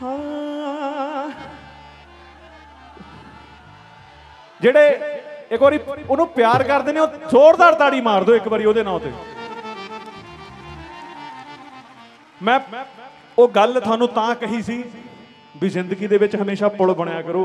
ਜਿਹੜੇ एक बारी उन्होंने प्यार करते हैं जोरदार ताड़ी मार दो एक बारी ਉਹਦੇ ਨਾਂ ਤੇ। मैं वो गल थानू तां कही सी भी जिंदगी दे विच हमेशा पुल बनया करो।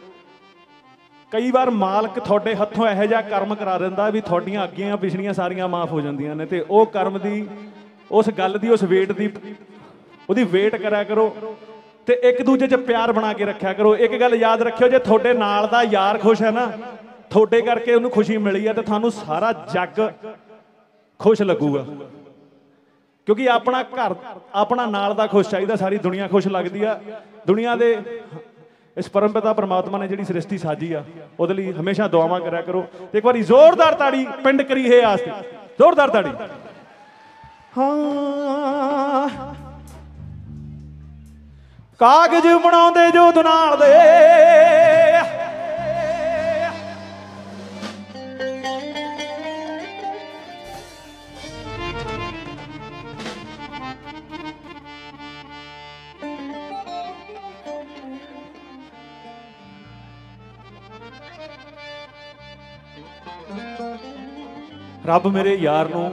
कई बार मालक थोड़े हथों इहो जिहा कर्म करा दिंदा भी थोड़ियां अग्गियां पिछलियां सारियां माफ हो जांदियां ने, ते वो कर्म दी उस गल दी उस वेट दी ਉਹਦੀ वेट करा करो ते एक दूजे च प्यार बना के रखा करो। एक गल याद रखियो, जे थोड़े नाल दा यार खुश है ना, थोड़े करके उन्होंने खुशी मिली है, तो थानू सारा जग खुश लगूगा। क्योंकि अपना घर अपना नाल दा खुश चाहिए, सारी दुनिया खुश लगती है। दुनिया दे इस परमपिता परमात्मा ने जिहड़ी सृष्टि साजी आ उहदे लई हमेशा दुआवां करा करो। एक बार जोरदार ताड़ी पिंड करी है आस्ते, जोरदार ताड़ी। हाँ कागज बनाउंदे जो दुनाल दे, रब मेरे यार नूं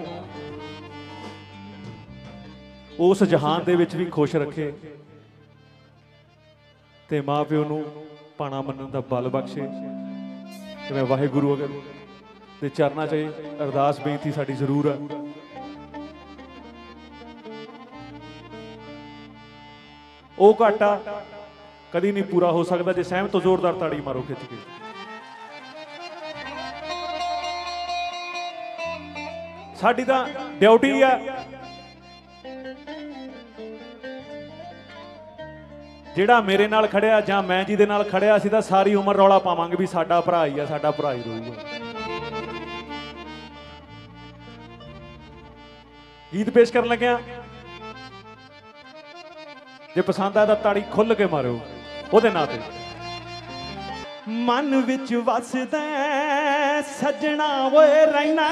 उस जहान दे विच भी खुश रखे ते माँ प्यो नूं पाणा मनण दा बल बख्शे। ते मैं वाहिगुरू अगर दे चरनां च अरदास बेनती साडी जरूर है। वो घाटा कदी नहीं पूरा हो सकता जे सहमत तो जोरदार ताड़ी मारो खिच के। साडी तां ड्यूटी है जिहड़ा मेरे नाल खड़िया जां मैं जी दे नाल खड़िया, असीं तां सारी उम्र रौला पावांगे भी साडा भरा ही है, साडा भरा ही रहूगा। गीत पेश करन लग्या, जे पसंद आया तां ताड़ी खुल के मारो ओहदे नां ते। मन विच वसदा सजना ओए रहना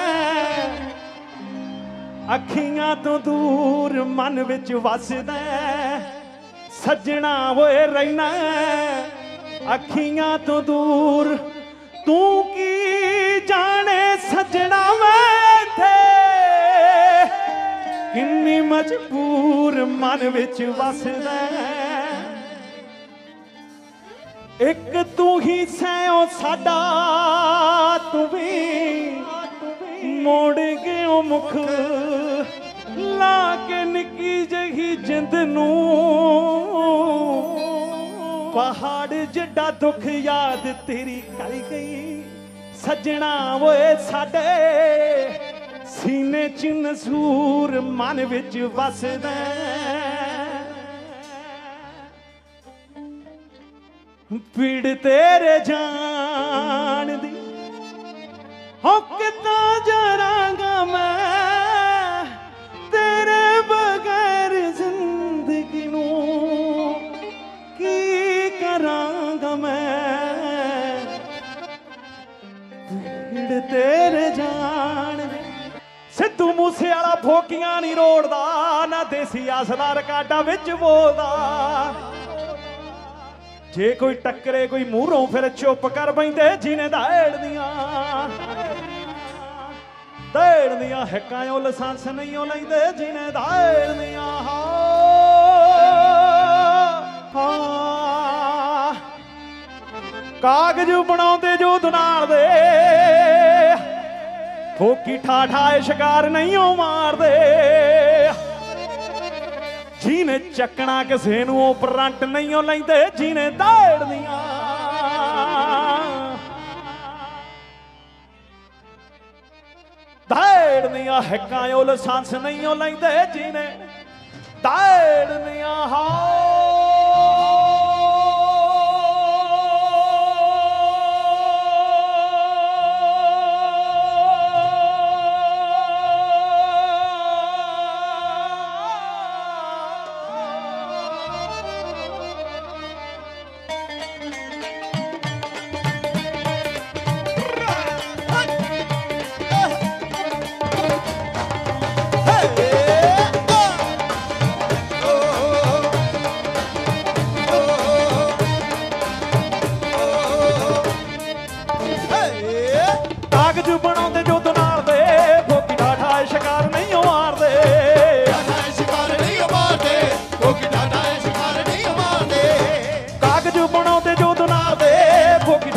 अखियां तो दूर, मन विच वसदा सजना होए रहना अखियां तो दूर। तू की जाने सजना मैं थे किन्नी मजबूर, मन विच वसदा एक तू ही सैओ साडा, तू भी मोड़ गयो मुख ला के निकी जही जिंद नू। पहाड़ जिड्डा दुख याद तेरी कर गई सजना ओए साडे सीने च नसूर, मन विच वसदा पीड़ तेरे जान दी हो कितना जरांगा मैं तेरे बगैर जिंदगी नू की करांगा मैं। पीड़ तेरे जान सिद्धू मूसे वाला फोकियां नहीं रोड़दा, ना देसी असला रिकार्डां विच बोलदा। जे कोई टक्करे कोई मूहरों फिर चुप कर बैंदे जिन्हें दौड़ दियां हिक्कां ओ लाइसेंस नहीं लैंदे जिन्हें दौड़ दियां। कागज बनाउंदे जो दुनाल दे फोकी ठाठाए शिकार नहीं मारदे। जिन्हें चकना किसे नूं उपरंट नहीं लैंदे जिन्हें दौड़ दियां। दौड़ दियां हिक्कां ओ लाइसेंस नहीं लैंदे जिन्हें दौड़ दियां।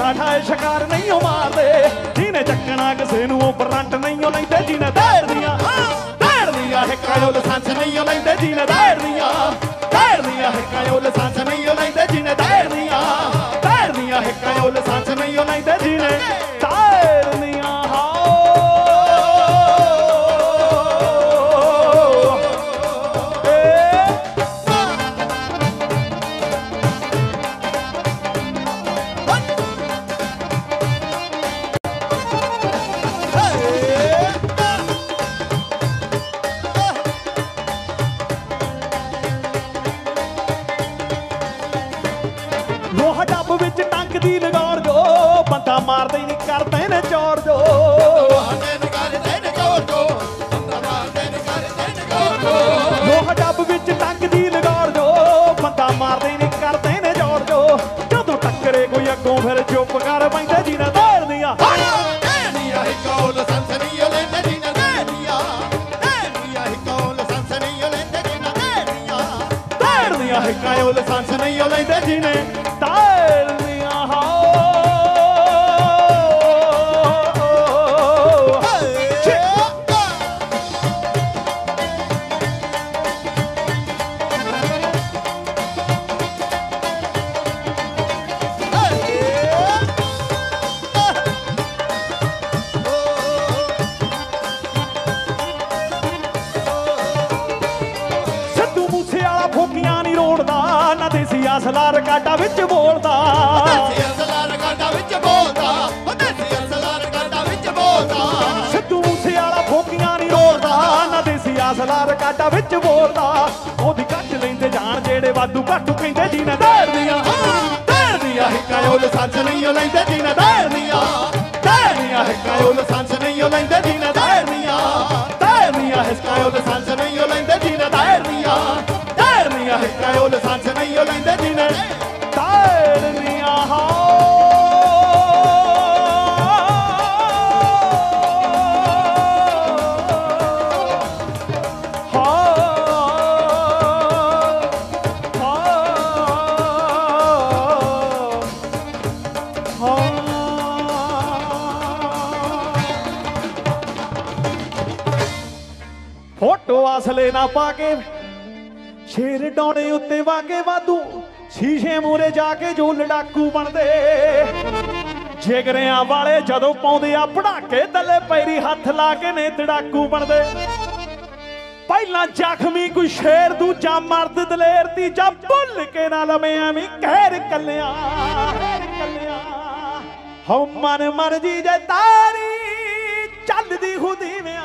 ਠਾਏ ਸ਼ਿਕਾਰ ਨਹੀਂ ਉਹ ਮਾਰਦੇ ਜਿਹਨੇ ਚੱਕਣਾ ਕਿਸੇ ਨੂੰ ਉਹ ਬਰੰਟ ਨਹੀਂ ਉਹ ਲੈਂਦੇ ਜਿਹਨੇ ਦੌੜਦੀਆਂ ਹਿੱਕਾਂ ਉਹ ਲਾਇਸੈਂਸ ਨਹੀਂ ਉਹ ਲੈਂਦੇ ਜਿਹਨੇ ਦੌੜਦੀਆਂ ਹਿੱਕਾਂ ਉਹ ਲਾਇਸੈਂਸ ਨਹੀਂ ਉਹ ਲੈਂਦੇ ਜਿਹਨੇ ਦੌੜਦੀਆਂ ਹਿੱਕਾਂ ਉਹ ਲਾਇਸੈਂਸ ਨਹੀਂ ਉਹ ਲੈਂਦੇ ਜਿਹਨੇ ਦੌੜਦੀਆਂ ਲੋਹਾ ਡੱਬ ਵਿੱਚ ਟੰਗ ਦੀ ਲਗਾਉਣ ਜੋ ਬੰਦਾ ਮਾਰਦੇ ਨਹੀਂ ਕਰਦੇ ਨੇ ਚੋਰ ਜੋ ਲੋਹਾ ਡੱਬ ਵਿੱਚ ਟੰਗ ਦੀ ਲਗਾਉਣ ਜੋ ਬੰਦਾ ਮਾਰਦੇ ਨਹੀਂ ਕਰਦੇ ਨੇ ਚੋਰ ਜੋ ਜਦੋਂ ਟੱਕਰੇ ਕੋਈ ਅੱਗੋਂ ਫਿਰ ਚੁੱਪ ਕਰ ਪੈਂਦੇ ਜਿਹਨਾਂ ਦੌੜਦੀਆਂ ਹਿੱਕਾਂ ਉਹ ਲਾਇਸੈਂਸ ਨਹੀਂ ਉਹ ਲੈਂਦੇ ਜਿਹਨੇ ਦੌੜਦੀਆਂ ਫੋਕੀਆਂ ਨਹੀਂ ਰੋੜਦਾ ਨਾ ਦੇਸੀ ਅਸਲਾ ਰਕਾਟਾ ਵਿੱਚ ਬੋਲਦਾ ਸਿੱਧੂ ਮੂਸੇਵਾਲਾ ਫੋਕੀਆਂ ਨਹੀਂ ਰੋੜਦਾ ਨਾ ਦੇਸੀ ਅਸਲਾ ਰਕਾਟਾ ਵਿੱਚ ਬੋਲਦਾ ਉਹਦੀ ਕੱਟ ਲੈਂਦੇ ਜਾਣ ਜਿਹੜੇ ਵਾਧੂ ਘਾਟੂ ਕਹਿੰਦੇ ਜਿਹਨੇ ਦੌੜਦੀਆਂ ਹਿੱਕਾਂ ਉਹ ਲਾਇਸੈਂਸ ਨਹੀਂ ਉਹ ਲੈਂਦੇ ਜਿਹਨੇ ਦੌੜਦੀਆਂ ਹਿੱਕਾਂ ਉਹ ਲਾਇਸੈਂਸ ਨਹੀਂ ਉਹ ਲੈਂਦੇ ਜਿਹਨੇ ਦੌੜਦੀਆਂ ਹਿੱਕਾਂ ਉਹ ਲਾਇਸੈਂਸ ਨਹੀਂ ਉਹ ਲੈਂਦੇ ਜਿਹਨੇ ਦੌੜਦੀਆਂ ਹਿੱਕਾਂ ਉਹ ਲਾਇਸੈਂਸ ਨਹੀਂ ਉਹ ਲੈਂਦੇ ਜਿਹਨੇ ਦੌੜਦੀਆਂ ਫੋਟੋ ਅਸਲੇ ਨਾ ਪਾ ਕੇ ਸ਼ੇਰ ਡਾਉਣੇ ਉੱਤੇ ਵਾਗੇ ਵਾਧੂ ਸ਼ੀਸ਼ੇ ਮੂਰੇ ਜਾ ਕੇ ਜੋ ਲੜਾਕੂ ਬਣਦੇ ਜਿਗਰਿਆਂ ਵਾਲੇ ਜਦੋਂ ਪਾਉਂਦੇ ਆ ਪੜਾਕੇ ਤਲੇ ਪੈਰੀ ਹੱਥ ਲਾ ਕੇ ਨੇ ਤੜਾਕੂ ਬਣਦੇ ਪਹਿਲਾਂ ਜ਼ਖਮੀ ਕੋਈ ਸ਼ੇਰ ਦੂਜਾ ਮਰਦ ਦਲੇਰ ਤੀਜਾ ਭੁੱਲ ਕੇ ਨਾ ਲਵੇਂ ਐਵੇਂ ਕਹਿਰ ਕੱਲਿਆਂ ਹਉ ਮਨ ਮਰਜੀ ਜੇ ਤਾਰੀ ਚੱਲਦੀ ਖੁਦੀਵਿਆਂ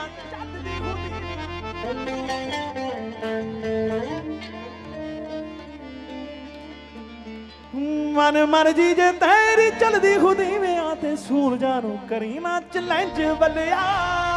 ਮਨ ਮਰਜੀ ਜੇ ਤੇਰੀ ਚਲਦੀ ਖੁਦੀਵਿਆਂ ਤੇ ਸੂਰਜਾਂ ਨੂੰ ਕਰੀ ਨਾ ਚੈਲੰਜ ਬੱਲਿਆ